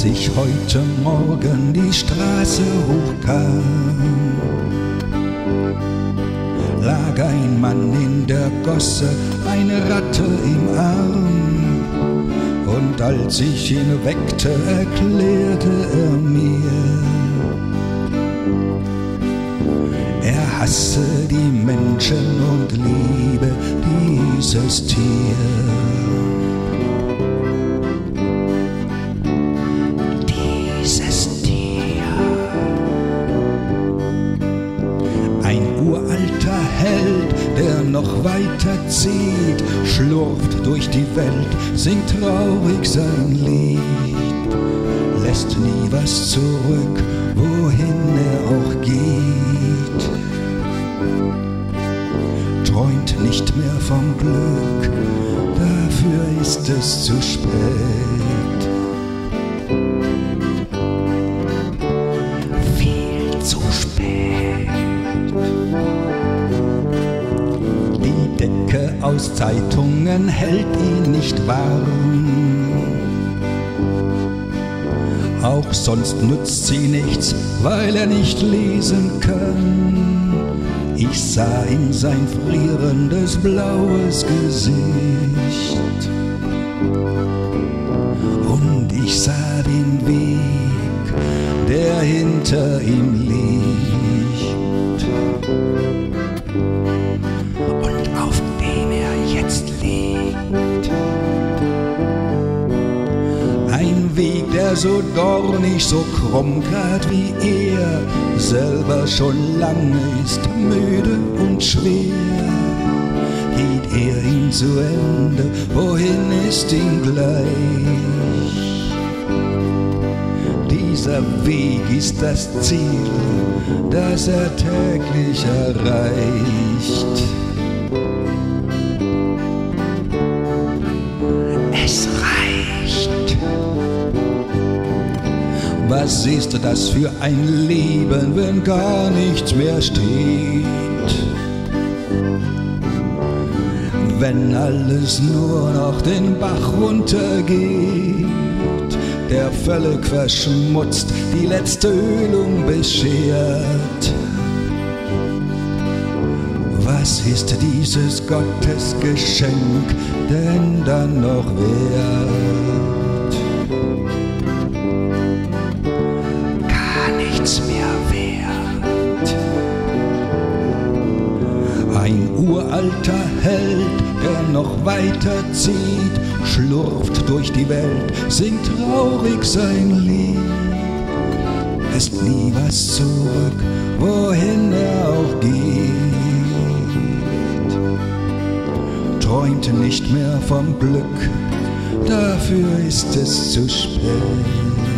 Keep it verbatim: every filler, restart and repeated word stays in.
ich heute Morgen die Straße hochkam, lag ein Mann in der Gosse, eine Ratte im Arm. Und als ich ihn weckte, erklärte er mir, er hasse die Menschen und liebe dieses Tier. Dieses Tier. Ein uralter Held, der noch weiterzieht, schlurft durch die Welt, singt traurig sein Lied, lässt nie was zurück, wohin er auch geht. Träumt nicht mehr vom Glück, dafür ist es zu spät. Viel zu spät. Die Decke aus Zeitungen hält ihn nicht warm. Auch sonst nützt sie nichts, weil er nicht lesen kann. Ich sah in sein frierendes blaues Gesicht und ich sah den Weg, der hinter ihm liegt und auf dem er jetzt liegt. Ein Weg, der so dornig, so krumm, grad wie er selber schon lange ist, müde und schwer. Geht er ihm zu Ende, wohin ist ihm gleich? Dieser Weg ist das Ziel, das er täglich erreicht. Es reicht. Was ist das für ein Leben, wenn gar nichts mehr steht? Wenn alles nur noch den Bach runtergeht, der völlig verschmutzt die letzte Ölung beschert. Was ist dieses Gottesgeschenk denn dann noch wert? Gar nichts mehr wert. Ein uralter Held, der noch weiterzieht, schlurft durch die Welt, singt traurig sein Lied, lässt nie was zurück, wohin er auch geht. Träumt nicht mehr vom Glück, dafür ist es zu spät.